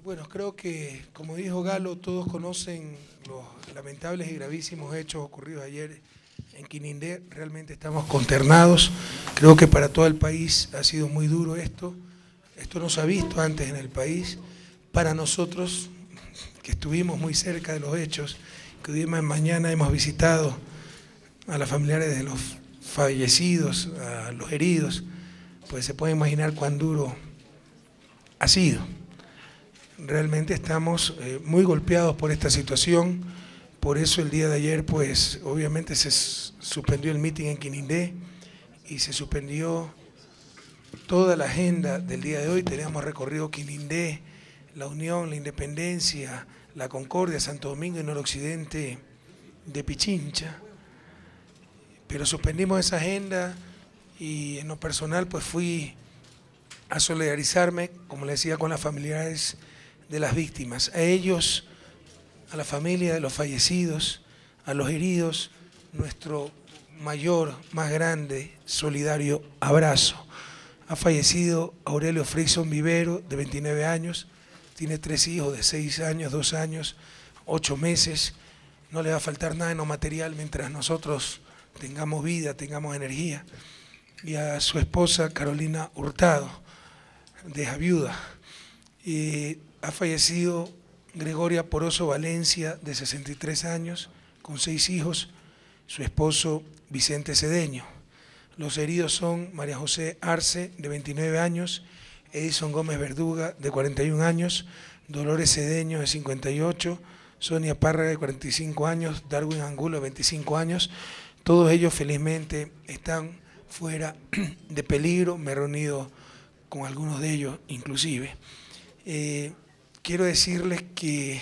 Bueno, creo que, como dijo Galo, todos conocen los lamentables y gravísimos hechos ocurridos ayer en Quinindé. Realmente estamos consternados. Creo que para todo el país ha sido muy duro esto. Esto no se ha visto antes en el país. Para nosotros, que estuvimos muy cerca de los hechos, que hoy mañana hemos visitado a los familiares de los fallecidos, a los heridos, pues se puede imaginar cuán duro ha sido. Realmente estamos muy golpeados por esta situación. Por eso el día de ayer, pues obviamente se suspendió el mitin en Quinindé y se suspendió toda la agenda del día de hoy. Teníamos recorrido Quinindé, La Unión, La Independencia, La Concordia, Santo Domingo y noroccidente de Pichincha. Pero suspendimos esa agenda y en lo personal pues fui a solidarizarme, como le decía, con las familiares de las víctimas, a ellos, a la familia de los fallecidos, a los heridos, nuestro mayor, más grande, solidario abrazo. Ha fallecido Aurelio Freyson Vivero, de 29 años, tiene 3 hijos de 6 años, 2 años, 8 meses, no le va a faltar nada en lo material mientras nosotros tengamos vida, tengamos energía. Y a su esposa Carolina Hurtado, deja viuda. Ha fallecido Gregoria Poroso Valencia, de 63 años, con 6 hijos, su esposo Vicente Cedeño. Los heridos son María José Arce, de 29 años, Edison Gómez Verduga, de 41 años, Dolores Cedeño, de 58, Sonia Párraga, de 45 años, Darwin Angulo, de 25 años. Todos ellos felizmente están fuera de peligro. Me he reunido con algunos de ellos inclusive. Quiero decirles que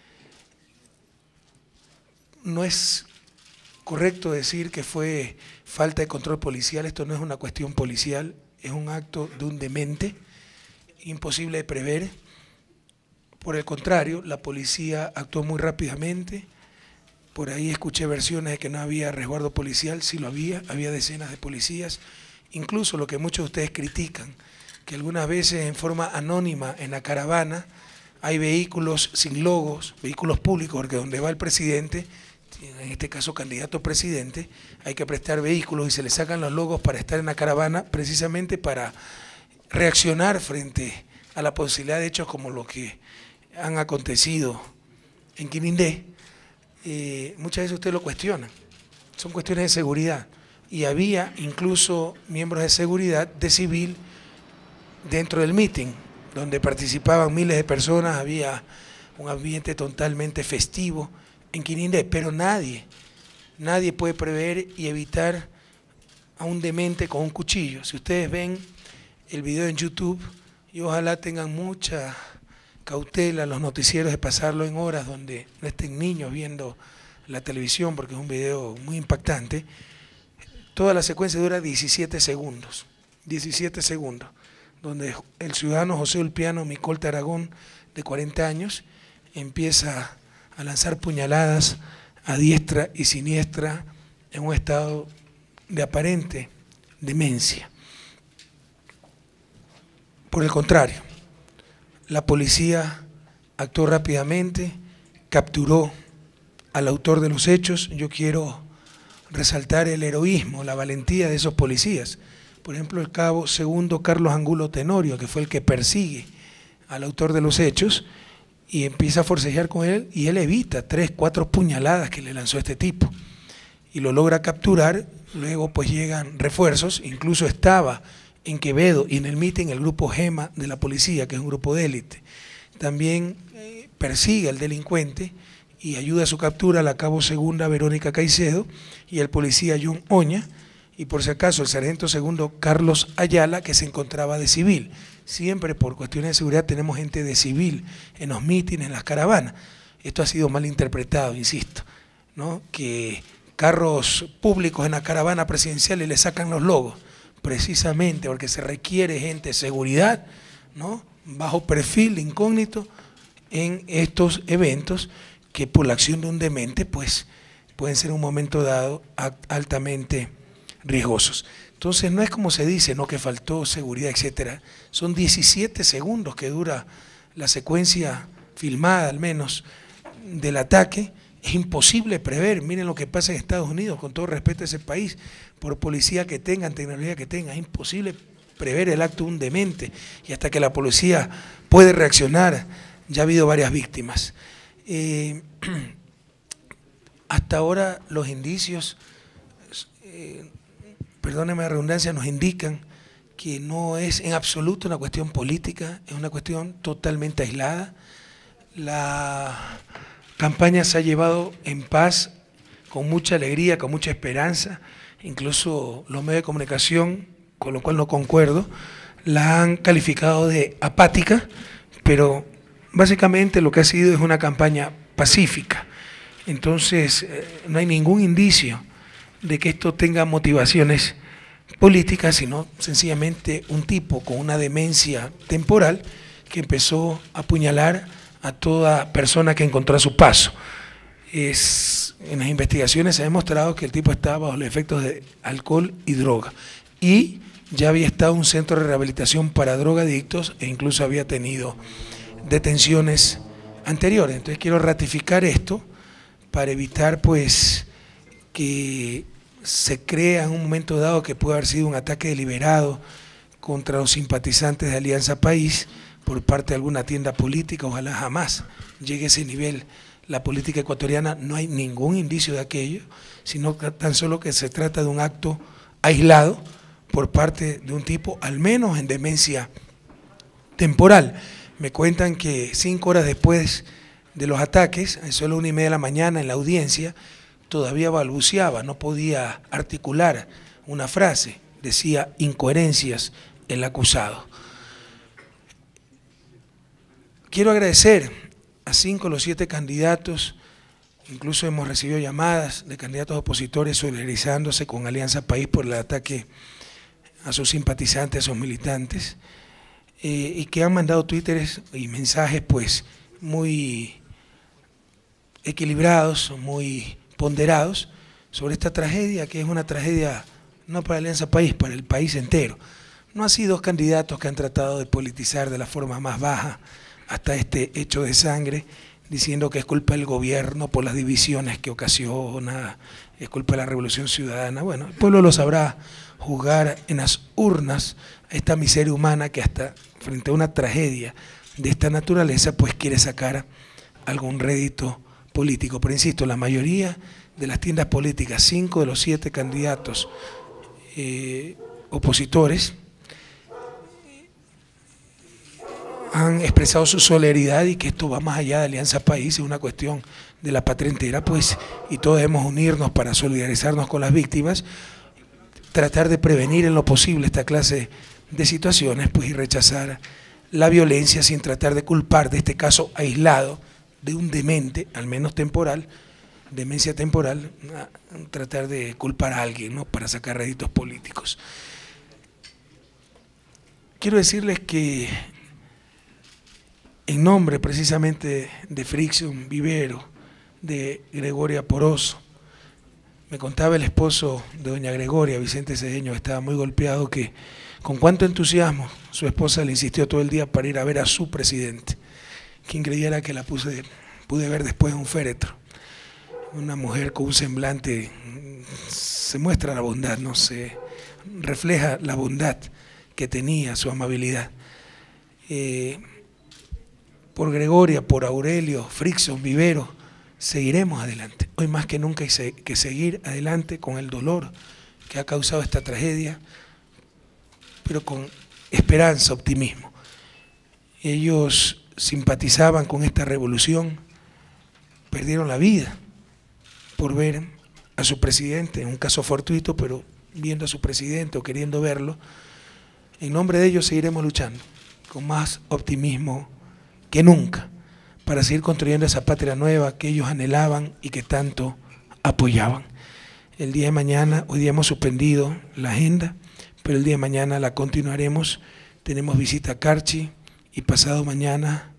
no es correcto decir que fue falta de control policial. Esto no es una cuestión policial, es un acto de un demente, imposible de prever. Por el contrario, la policía actuó muy rápidamente. Por ahí escuché versiones de que no había resguardo policial. Sí lo había decenas de policías. Incluso lo que muchos de ustedes critican, que algunas veces en forma anónima en la caravana hay vehículos sin logos, vehículos públicos, porque donde va el presidente, en este caso candidato a presidente, hay que prestar vehículos y se le sacan los logos para estar en la caravana, precisamente para reaccionar frente a la posibilidad de hechos como los que han acontecido en Quinindé. Muchas veces ustedes lo cuestionan, son cuestiones de seguridad, y había incluso miembros de seguridad de civil dentro del mitin, donde participaban miles de personas, había un ambiente totalmente festivo en Quinindé, pero nadie puede prever y evitar a un demente con un cuchillo. Si ustedes ven el video en YouTube, y ojalá tengan mucha cautela los noticieros de pasarlo en horas donde no estén niños viendo la televisión, porque es un video muy impactante. Toda la secuencia dura 17 segundos, donde el ciudadano José Ulpiano Micolta Aragón, de 40 años, empieza a lanzar puñaladas a diestra y siniestra en un estado de aparente demencia. Por el contrario, la policía actuó rápidamente, capturó al autor de los hechos. Yo quiero resaltar el heroísmo, la valentía de esos policías. Por ejemplo, el cabo segundo Carlos Angulo Tenorio, que fue el que persigue al autor de los hechos y empieza a forcejear con él, y él evita 3, 4 puñaladas que le lanzó este tipo y lo logra capturar. Luego pues llegan refuerzos, incluso estaba en Quevedo y en el mitin el grupo GEMA de la policía, que es un grupo de élite. También persigue al delincuente y ayuda a su captura la cabo segunda Verónica Caicedo y el policía John Oña, y por si acaso el sargento segundo Carlos Ayala, que se encontraba de civil. Siempre por cuestiones de seguridad tenemos gente de civil en los mítines, en las caravanas. Esto ha sido mal interpretado, insisto, ¿no? Que carros públicos en la caravana presidencial y le sacan los logos, precisamente porque se requiere gente de seguridad, ¿no? Bajo perfil, incógnito, en estos eventos que por la acción de un demente pues pueden ser en un momento dado altamente riesgosos. Entonces no es como se dice, no, que faltó seguridad, etcétera. Son 17 segundos que dura la secuencia filmada al menos del ataque, es imposible prever. Miren lo que pasa en Estados Unidos, con todo respeto a ese país, por policía que tengan, tecnología que tengan, es imposible prever el acto de un demente, y hasta que la policía puede reaccionar, ya ha habido varias víctimas. Hasta ahora los indicios, perdónenme la redundancia, nos indican que no es en absoluto una cuestión política, es una cuestión totalmente aislada. La campaña se ha llevado en paz, con mucha alegría, con mucha esperanza. Incluso los medios de comunicación, con lo cual no concuerdo, la han calificado de apática, pero básicamente lo que ha sido es una campaña pacífica. Entonces, no hay ningún indicio de que esto tenga motivaciones políticas, sino sencillamente un tipo con una demencia temporal que empezó a apuñalar a toda persona que encontró a su paso. En las investigaciones se ha demostrado que el tipo estaba bajo los efectos de alcohol y droga, y ya había estado en un centro de rehabilitación para drogadictos e incluso había tenido detenciones anteriores. Entonces quiero ratificar esto para evitar pues que se crea en un momento dado que puede haber sido un ataque deliberado contra los simpatizantes de Alianza País por parte de alguna tienda política. Ojalá jamás llegue a ese nivel la política ecuatoriana. No hay ningún indicio de aquello, sino tan solo que se trata de un acto aislado por parte de un tipo, al menos en demencia temporal. Me cuentan que 5 horas después de los ataques, a eso de las 1:30 de la mañana en la audiencia, todavía balbuceaba, no podía articular una frase, decía incoherencias el acusado. Quiero agradecer a 5 de los 7 candidatos, incluso hemos recibido llamadas de candidatos opositores solidarizándose con Alianza País por el ataque a sus simpatizantes, a sus militantes, y que han mandado twitteres y mensajes pues muy equilibrados, muy ponderados sobre esta tragedia, que es una tragedia no para Alianza País, para el país entero. No han sido 2 candidatos que han tratado de politizar de la forma más baja hasta este hecho de sangre, diciendo que es culpa del gobierno por las divisiones que ocasiona, es culpa de la Revolución Ciudadana. Bueno, el pueblo lo sabrá juzgar en las urnas a esta miseria humana que hasta frente a una tragedia de esta naturaleza pues quiere sacar algún rédito político. Pero insisto, la mayoría de las tiendas políticas, 5 de los 7 candidatos opositores, han expresado su solidaridad y que esto va más allá de Alianza País, es una cuestión de la patria entera, pues, y todos debemos unirnos para solidarizarnos con las víctimas, tratar de prevenir en lo posible esta clase de situaciones, pues, y rechazar la violencia sin tratar de culpar de este caso aislado de un demente, al menos temporal, demencia temporal, tratar de culpar a alguien, ¿no?, para sacar réditos políticos. Quiero decirles que en nombre precisamente de Frickson Vivero, de Gregoria Poroso, me contaba el esposo de doña Gregoria, Vicente Cedeño, que estaba muy golpeado, que con cuánto entusiasmo su esposa le insistió todo el día para ir a ver a su presidente. Quien creyera que la pude ver después en un féretro. Una mujer con un semblante, se muestra la bondad, no se refleja la bondad que tenía, su amabilidad. Por Gregoria, por Aurelio, Frickson, Vivero, seguiremos adelante. Hoy más que nunca hay que seguir adelante con el dolor que ha causado esta tragedia, pero con esperanza, optimismo. Ellos simpatizaban con esta revolución, perdieron la vida por ver a su presidente, en un caso fortuito, pero viendo a su presidente o queriendo verlo. En nombre de ellos seguiremos luchando con más optimismo que nunca, para seguir construyendo esa patria nueva que ellos anhelaban y que tanto apoyaban. El día de mañana, hoy día hemos suspendido la agenda, pero el día de mañana la continuaremos. Tenemos visita a Carchi y pasado mañana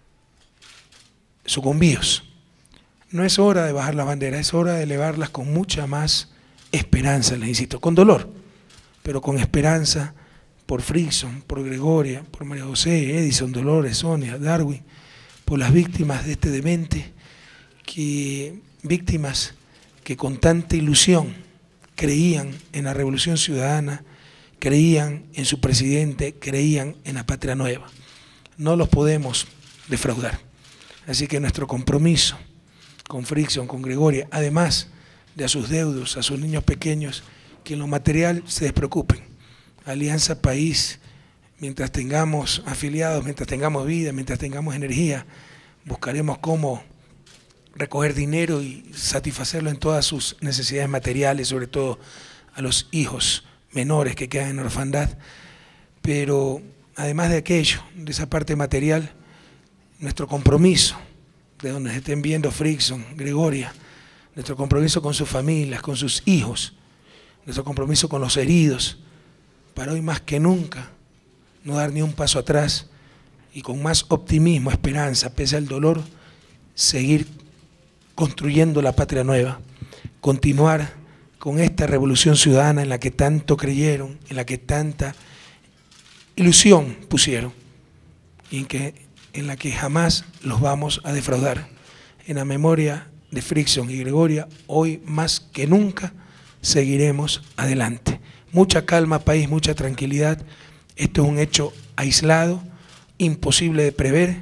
Sucumbíos. No es hora de bajar la bandera, es hora de elevarlas con mucha más esperanza, les insisto, con dolor, pero con esperanza por Frickson, por Gregoria, por María José, Edison, Dolores, Sonia, Darwin, por las víctimas de este demente, víctimas que con tanta ilusión creían en la Revolución Ciudadana, creían en su presidente, creían en la Patria Nueva. No los podemos defraudar. Así que nuestro compromiso con Frickson, con Gregoria, además de a sus deudos, a sus niños pequeños, que en lo material se despreocupen. Alianza País, mientras tengamos afiliados, mientras tengamos vida, mientras tengamos energía, buscaremos cómo recoger dinero y satisfacerlo en todas sus necesidades materiales, sobre todo a los hijos menores que quedan en orfandad. Pero además de aquello, de esa parte material, nuestro compromiso, de donde se estén viendo Frickson, Gregoria, nuestro compromiso con sus familias, con sus hijos, nuestro compromiso con los heridos, para hoy más que nunca no dar ni un paso atrás y con más optimismo, esperanza, pese al dolor, seguir construyendo la Patria Nueva, continuar con esta revolución ciudadana en la que tanto creyeron, en la que tanta ilusión pusieron y en la que jamás los vamos a defraudar. En la memoria de Frickson y Gregoria, hoy más que nunca seguiremos adelante. Mucha calma, país, mucha tranquilidad. Esto es un hecho aislado, imposible de prever.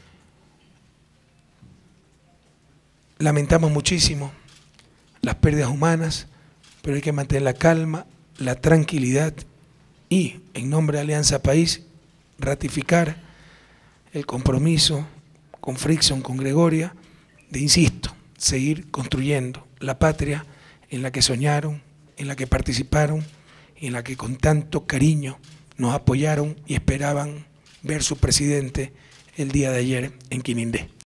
Lamentamos muchísimo las pérdidas humanas, pero hay que mantener la calma, la tranquilidad y, en nombre de Alianza País, ratificar el compromiso con Frickson, con Gregoria, de, insisto, seguir construyendo la patria en la que soñaron, en la que participaron y en la que con tanto cariño nos apoyaron y esperaban ver su presidente el día de ayer en Quinindé.